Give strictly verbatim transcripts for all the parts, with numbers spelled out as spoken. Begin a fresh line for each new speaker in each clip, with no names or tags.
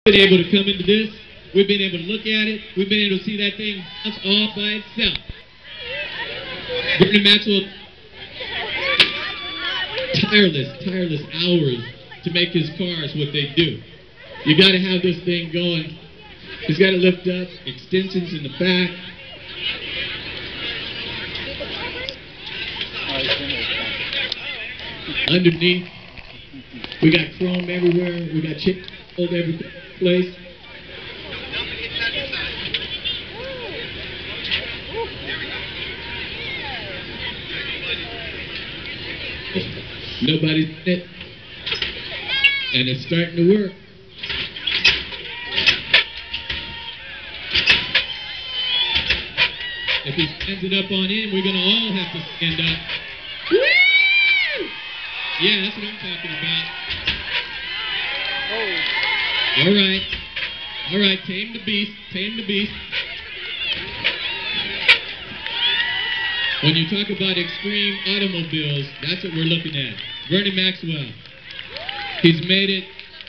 been able to come into this. We've been able to look at it. We've been able to see that thing bounce all by itself. Bernie Maxwell, tireless, tireless hours to make his cars what they do. You got to have this thing going. He's got to lift up, extensions in the back. Underneath, we got chrome everywhere. We got chip all every place. Nobody's in it, and it's starting to work. If he stands it up on in, we're gonna all have to stand up. Woo! Yeah, that's what I'm talking about. Oh. All right, all right. Tame the beast. Tame the beast. When you talk about extreme automobiles, that's what we're looking at. Bernie Maxwell. He's made it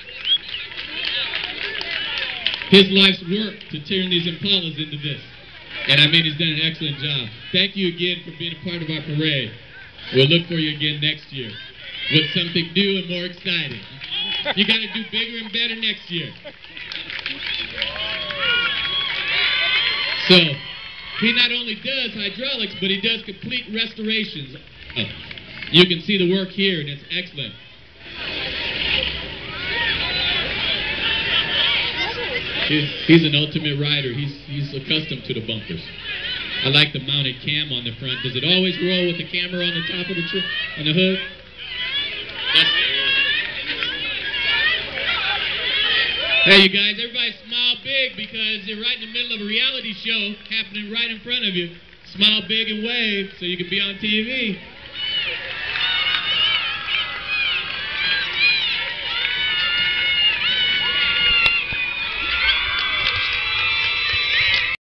his life's work to turn these Impalas into this. And I mean, he's done an excellent job. Thank you again for being a part of our parade. We'll look for you again next year with something new and more exciting. You got to do bigger and better next year. So, he not only does hydraulics, but he does complete restorations. Oh, you can see the work here, and it's excellent. He's, he's an ultimate rider. He's, he's accustomed to the bumpers. I like the mounted cam on the front. Does it always roll with the camera on the top of the tr on the hood? That's Hey, you guys, everybody smile big because you're right in the middle of a reality show happening right in front of you. Smile big and wave so you can be on T V.